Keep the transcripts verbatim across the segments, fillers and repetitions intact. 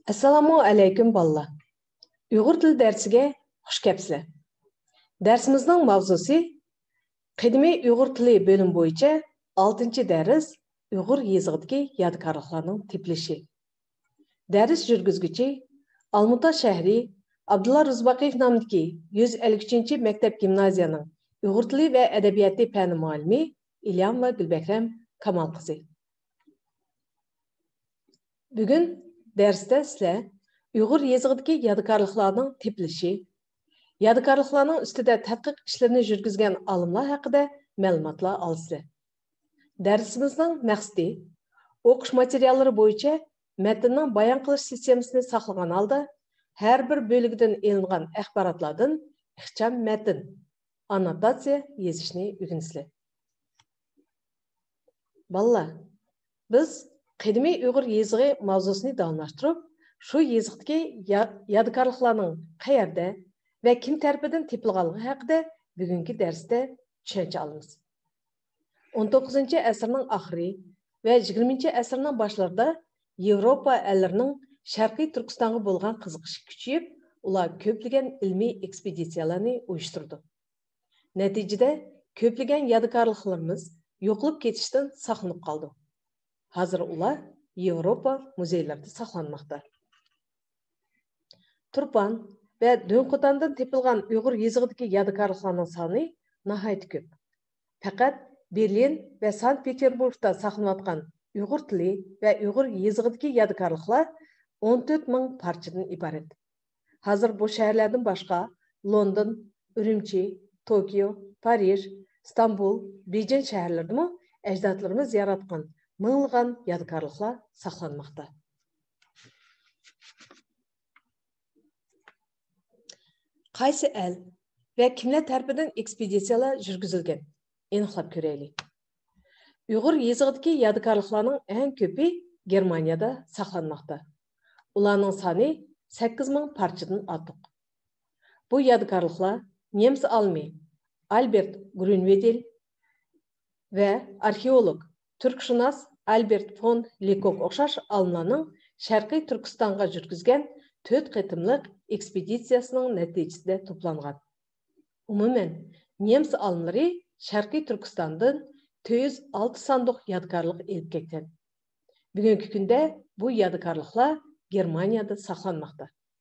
Assalomu alaykum bolalar. Uyg'ur tili darsiga xush kelibsizlar. Darsimizning mavzusi qadimiy Uyg'ur tili bo'lim bo'yicha oltinchi dars Uyg'ur yezig'idagi yodgorliklarning tepilishi. Dars yurgizguchi Almuta shahri Abdulla Ruzbaqiyev nomidagi yuz ellik uchinchi maktab gimnaziyaning Uyg'ur tili va adabiyoti fani muallimi Ilyam va Gulbakram Kamal qizi. Bugun darsda sizlar Uyg'ur yezig'idagi yodgorliklarning tepilishi, yodgorliklarning ustida tadqiq ishlarini yurgizgan olimlar haqida ma'lumotlar olsizlar. Darsimizning maqsadi o'qish materiallari bo'yicha matnning bayon qilish sistemasini saqlagan holda har bir bo'ligidan elingan axborotlardan ixcham matn, annotatsiya yozishni o'rgansizlar. Bolalar, biz qadimiy Uyg'ur yezig'i mavzusini davomlashtirib, shu yezig'dagi yodgorliklarning qayerda va kim tarafidan tepilganligi haqida bugungi darsda tushuncha olamiz. o'n to'qqizinchi asrning oxiri va yigirmanchi asrning boshlarida Yevropa ellarining Sharqiy Turkistonga bo'lgan qiziqishi kuchayib, ular ko'plagan ilmiy ekspeditsiyalarni uyushtirdi. Natijada ko'plagan yodgorliklarimiz yo'qolib ketishdan saqlanib qoldi. Hozir ular Yevropa muzeylarida saqlanmoqda. Turpan va Do'nqo'tondan tepilgan Uyg'ur yezig'idagi yodgorliklarning soni nihoyat ko'p. Faqat Berlin va Sankt-Peterburgda saqlanayotgan Uyg'ur tili va Uyg'ur yezig'idagi yodgorliklar o'n to'rt ming parchadan iborat. Hozir bu shaharlardan boshqa London, Urumchi, Tokio, Parij, Istanbul, Beijing shaharlarida ajdodlarimiz yaratgan ming'lagan yodgorliklar saqlanmoqda. Qaysi el va kimlar tarafidan ekspeditsiyalar yurgizilgan? Aniqlab ko'raylik. Uyg'ur yezig'idagi yodgorliklarning eng ko'pi Germaniyada saqlanmoqda. Ularning soni sakkiz ming parchadan ortiq. Bu yodgorliklar nemis olimi Albert Grünwedel va arxeolog Türkshunos Albert von Lekok o'xshash olimlarning Sharqiy Turkistonga yurgizgan to'rt qitimliq ekspeditsiyasining natijasida to'plangan. Umuman, nemis olimlari Sharqiy Turkistondan to'rt yuz olti sandiq yodgorlik elib ketgan. Bugungi kunda bu yodgorliklar Germaniyada saqlanmoqda.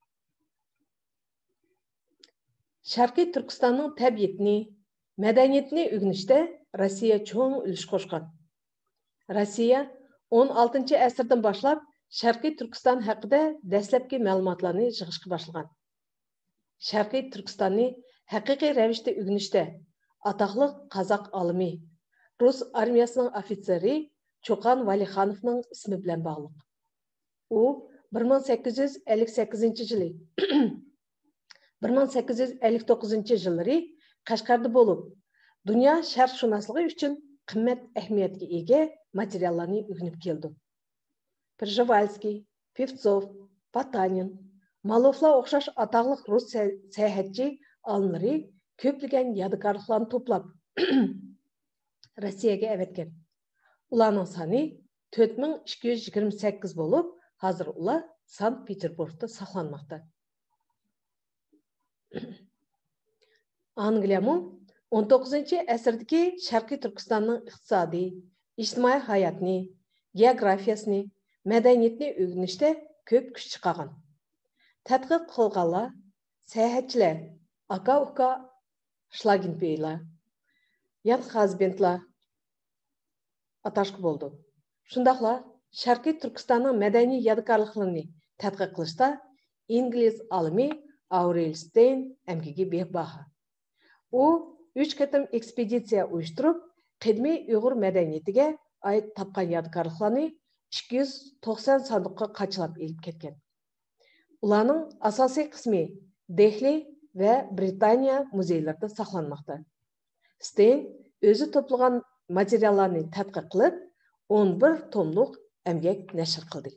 Sharqiy Turkistonning tabiatini, madaniyatini o'rganishda Rossiya cho'ng ulush qo'shgan. Rossiya o'n oltinchi asrdan boshlab Sharqiy Turkiston haqida dastlabki ma'lumotlarni yig'ishga boshlagan. Sharqiy Turkistonni haqiqiy ravishda o'rganishda atoqli qozoq olimi, Rus armiyasining ofitseri Cho'qon Valixonovning ismi bilan bog'liq. U bir ming sakkiz yuz ellik sakkizinchi yili bir ming sakkiz yuz ellik to'qqizinchi yillari Qashqarda bo'lib, dunyo sharqshunosligi uchun qimmat ahamiyatga ega materiallarni o'rganib keldi. Przhevalskiy, Pevtsov, Potanin, Malovlar o'xshash atoqli rus sayohatchi olimlari ko'plagan yodgorliklarni to'plab Rossiyaga avatgan. Ularning soni to'rt ming ikki yuz yigirma sakkiz bo'lib, hozir ular Sankt-Peterburgda saqlanmoqda. Angliyami o'n to'qqizinchi asrdagi Sharqiy Turkistonning iqtisodiy, ijtimoiy hayotini, geografiyasini, madaniyatni o'rganishda ko'p kuch chiqargan. Tadqiq qilganlar, sayohatchilar, aka-uka Schlagenbeylar, Jan Hazbentlar atashqi bo'ldi. Shundaqla Sharqiy Turkistonning madaniy yodgorliklarini tadqiq qilishda ingliz olimi Aurel Stein amgigi bebaho. U uch qatim ekspeditsiya uyushtirib, qadimiy Uyg'ur madaniyatiga oid topgan yodgorliklarni ikki yuz to'qson sandiqqa qachlab elib ketgan. Ularning asosiy qismi Dehli va Britaniya muzeylarida saqlanmoqda. Stein o'zi to'plagan materiallarni tadqiq qilib, o'n bir tomliq amgak nashr qildi.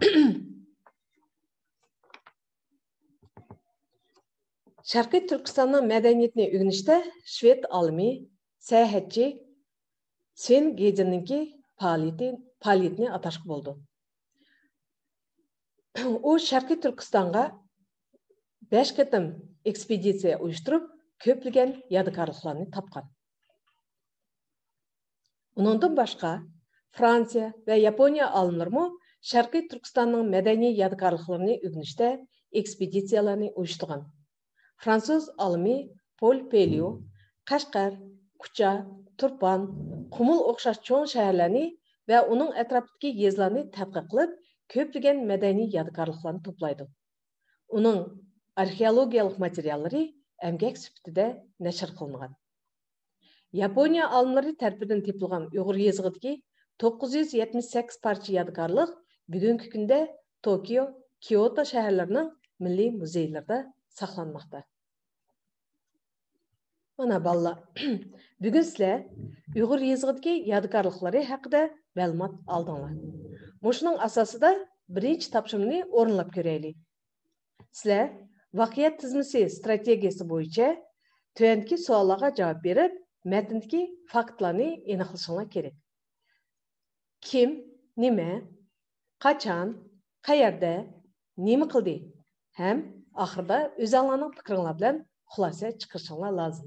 Sharqiy Turkistonning madaniyatini o'rganishda Shved olimi, sayohatchi Sven Gedeningki faoliyati faoliyatini atashqi bo'ldi. u Sharqiy Turkistonga besh qatim ekspeditsiya uyushtirib, ko'plagan yodgorliklarni topgan. Uningdan boshqa Fransiya va Yaponiya olimlari Sharqiy Turkistonning madaniy yodgorliklarini o'rganishda ekspeditsiyalarni uyushtirgan. Fransuz olimi Paul Pelliot Qashqar, Kucha, Turpan, Qumul o'xshash cho'ng shaharlarni va uning atrofidagi yezlarni tadqiq qilib, ko'plagan madaniy yodgorliklarni to'playdi. Uning arxeologiyalik materiallari emgak sifatida nashr qilingan. Yaponiya olimlari tarafidan topilgan Uyg'ur yezig'idagi to'qqiz yuz yetmish sakkiz parcha yodgorlik bugungi kunda Tokio, Kyoto shaharlarining milliy muzeylarida saqlanmoqda. Mana balla, bugun sizlar Uyg'ur yezig'idagi yodgorliklari haqida ma'lumot oldinglar. Mushuning asosida birinchi topshiriqni o'rinlab ko'raylik. Sizlar vaqiyat tizmisi strategiyasi bo'yicha tuvandagi savollarga javob berib, matndagi faktlarni aniqlashinglar kerak. Kim, nima, qachon, qayerda, nima qildi? Ham oxirida o'zinglarning fikringlar bilan xulosa chiqarishinglar lozim.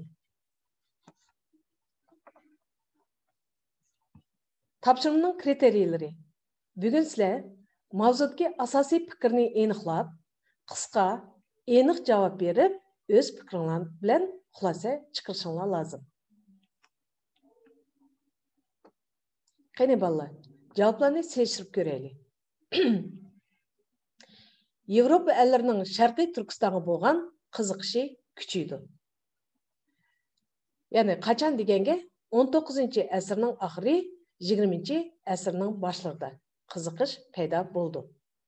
Topshiriqning kriteriyalari. Bugun sizlar mavzudagi asosiy fikrni aniqlab, qisqa, aniq javob berib, o'z fikringlar bilan xulosa chiqarishinglar lozim. Qani bolalar, javoblarni selishtirib ko'raylik. Yevropa ellarining Sharqiy Turkistonga bo'lgan qiziqishi kuchaydi. Ya'ni qachon deganga o'n to'qqizinchi asrning oxiri, yigirmanchi asrning boshlarida qiziqish paydo bo'ldi.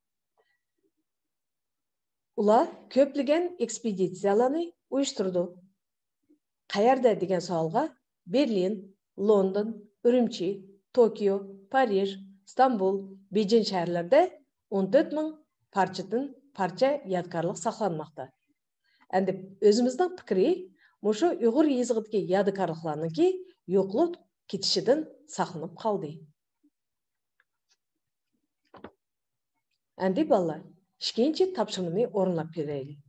Ular ko'plagan ekspeditsiyalarni uyushtirdi. Qayerda degan savolga Berlin, London, Urumchi, Tokio, Parij, İstanbul, Beijing shaharlarida o'n to'rt ming parchadan parcha yodgorlik saqlanmoqda. Endi o'zimizning fikri, mushu Uyg'ur yezig'idagi yodgorliklarningki yo'qlab ketishidan saqlanib qoldi. Endi bolalar, ikkinchi topshiriqni o'rinlab ko'raylik.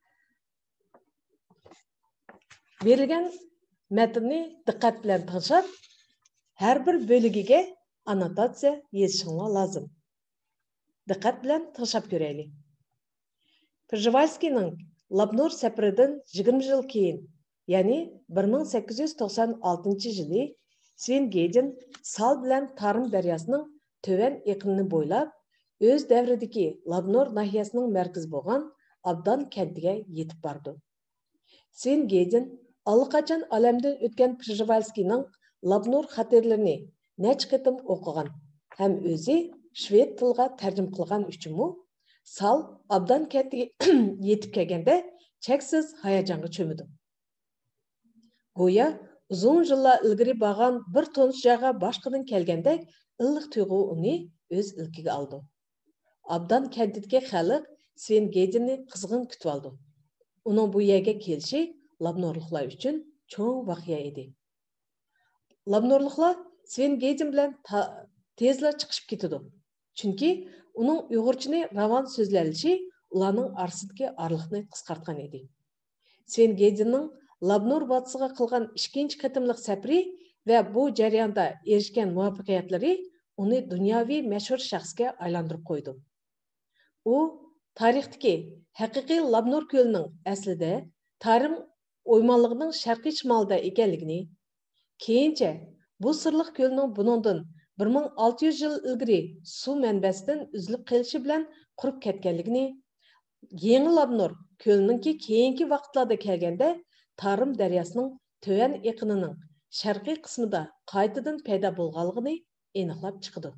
Berilgan matnni diqqat bilan tingshab, har bir bo'ligiga annotatsiya yozishinglar lozim. Diqqat bilan tingshab ko'raylik. Przewalskining Labnor safaridan yigirma yil keyin, ya'ni bir ming sakkiz yuz to'qson oltinchi yili Sven Gejin Sal bilan Tarim daryosining töven eqinini bo'ylab, o'z davridagi Labnor nahiyasining markazi bo'lgan Abdan kentiga yetib bordi. Sven Gejin allaqachon olamdan o'tgan Przewalskining Labnor xatirlarini necha qatim o'qigan ham o'zi shved tiliga tarjima qilgan uchunmi Sal Abdan kentiga yetib kelganda cheksiz hayajonga cho'midi. Go'yo uzun yillar ilgari borgan bir tonish joyga boshqadan kelgandek illiq tuyg'u uni o'z ilkiga oldi. Abdan kentidagi xalq Sven Gejinni qizg'in kutib oldi. Uning bu yerga kelishi Labnorliklar uchun cho'ng voqea edi. Labnorliklar Sven Gejin bilan tezla chiqishib ketdi. Chunki uning Uyg'urchani ravon so'zlalishi ularning orasidagi orliqni qisqartgan edi. Sven Gejinning Labnor vatisiga qilgan ikkinchi qatimliq safari va bu jarayonda erishgan muvaffaqiyatlari uni dunyoviy mashhur shaxsga aylantirib qo'ydi. U tarixdagi haqiqiy Labnor ko'lining aslida Tarim o'ymonligining sharqiy shimolida ekanligini, keyincha bu sirliq ko'lning buningdan bir ming olti yuz yil ilgari suv manbasidan uzilib qolishi bilan qurib ketganligini, Yangi Labnor ko'liningki keyingi vaqtlarda kelganda Tarim daryosining töven eqinining sharqiy qismida qaytadan paydo bo'lganligini aniqlab chiqdi.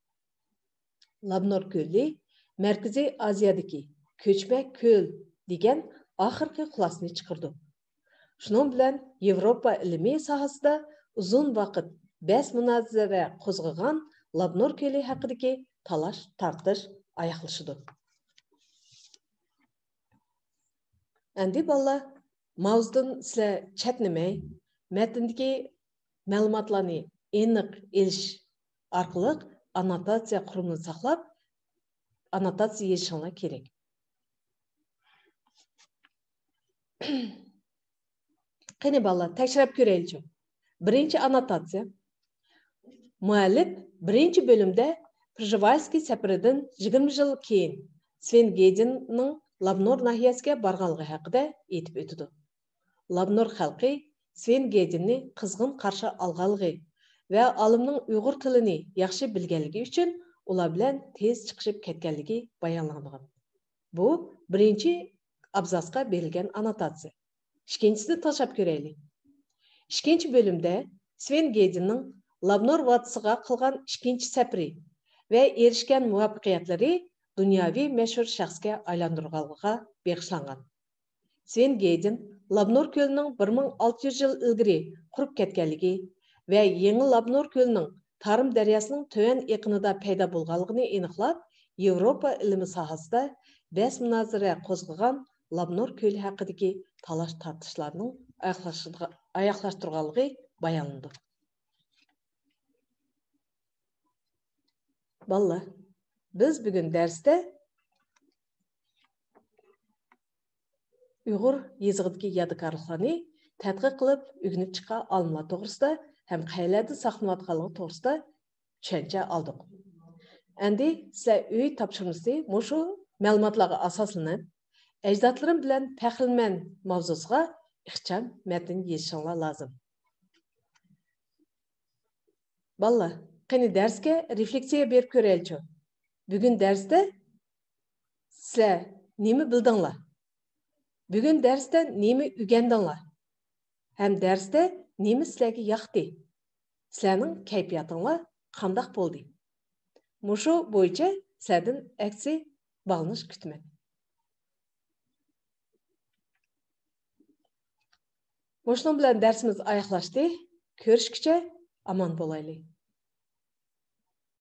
Labnor ko'li Markaziy Osiyodagi ko'chma ko'l degan oxirgi xulosani chiqardi. Shuning bilan Yevropa ilmiy sohasida uzun vaqt bas munozara qo'zg'agan Labnor ko'li haqidagi talash tartish oyoqlashdi. Endi bolalar, mavzudan sizlar chatnamay, matndagi ma'lumotlarni aniq elish orqali annotatsiya qurimini saqlab, annotatsiya yazışыңlar kerak. Qani balalar, tekshirib ko'raylikchi. Birinchi annotatsiya. Muallif birinchi bölümde Przewalski safaridan yigirma yil keyin Sven Gedinning Labnor nahiyasiga borganligi haqida aytib o'tdi. Labnor xalqi Sven Gedinni qizg'in qarshi olganligi va olimning Uyg'ur tilini yaxshi bilganligi uchun ular bilan tez chiqishib ketganligi bayonlangan. Bu birinchi abzasga berilgan annotatsiya. İkincisini tashlab ko'raylik. İkinci bölümde Sven Gedinning Labnor vadisiga qilgan ikkinchi safari va erishgan muvaffaqiyatlari dunyoviy mashhur shaxsga aylantirganligiga bag'ishlangan. Sven Gedin Labnor ko'lining bir ming olti yuz yil ilgari qurib ketganligi va yangi Labnor ko'lining Tarim daryosining to'van yaqinida paydo bo'lganligini aniqlab, Yevropa ilmi sohasida bahs munozara qo'zg'agan Labnor ko'li haqidagi talash tortishlarning oyoqlashtirganligi bayonlandi. Balla, biz bugün derste Uyg'ur yezig'idagi yodikorliklarni tadqiq qilib, o'rganib chiqqan olimlar to'g'risida ham qayerlarda saqlanayotganligi to'g'risida tushuncha oldik. Endi sizlar uy topshirmasi mushu ma'lumotlarga asoslanib, ajdodlarim bilan faxrlanman mavzusiga ixcham matn yozishinglar lozim. Balla, qani darsga refleksiya berib ko'raylikchi. Bugun darsda sizlar nima bildinglar? Bugun darsda nima o'rgandinglar? Ham darsda nima sizlarga yoqdi? Sizlarning kayfiyatinglar qanday bo'ldi? Mushu bo'yicha sizlardan aksi bağlanış kutman. Mushuning bilan darsimiz oyoqlashdi. Ko'rishguncha omon bo'laylik.